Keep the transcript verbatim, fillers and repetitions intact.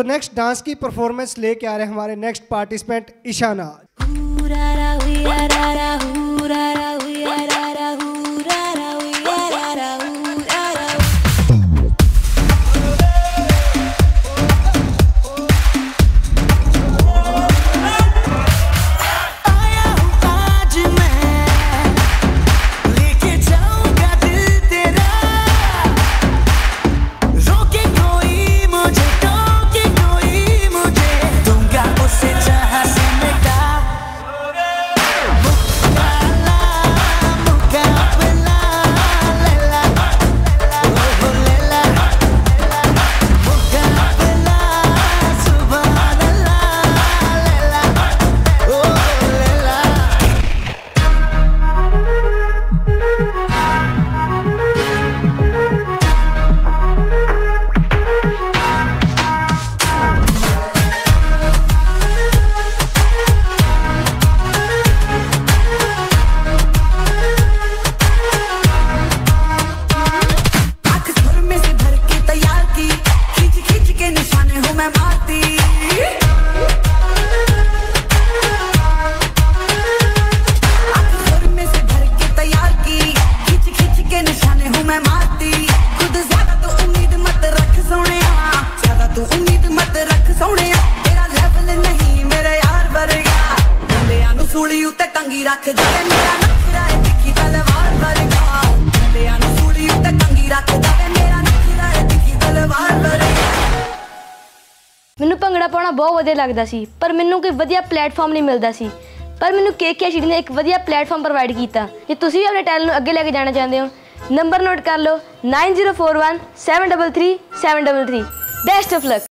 सो next dance की performance लेके आ रहे हैं हमारे नेक्स्ट पार्टिसिपेंट ईशाना। ਮੈਨੂੰ ਭੰਗੜਾ ਪਾਉਣਾ ਬਹੁਤ ਵਧੀਆ ਲੱਗਦਾ ਸੀ, ਪਰ ਮੈਨੂੰ ਕੋਈ ਵਧੀਆ ਪਲੇਟਫਾਰਮ ਨਹੀਂ ਮਿਲਦਾ ਸੀ। ਪਰ ਮੈਨੂੰ ਕੇ ਕੇ ਸ਼ੀਡੀ ਨੇ ਇੱਕ ਵਧੀਆ ਪਲੇਟਫਾਰਮ ਪ੍ਰੋਵਾਈਡ ਕੀਤਾ। ਜੇ ਤੁਸੀਂ ਵੀ ਆਪਣੇ ਟੈਲੈਂਟ ਨੂੰ ਅੱਗੇ ਲੈ ਕੇ ਜਾਣਾ ਚਾਹੁੰਦੇ ਹੋ, ਨੰਬਰ ਨੋਟ ਕਰ ਲਓ nine zero four one seven three three seven three three. Best of luck.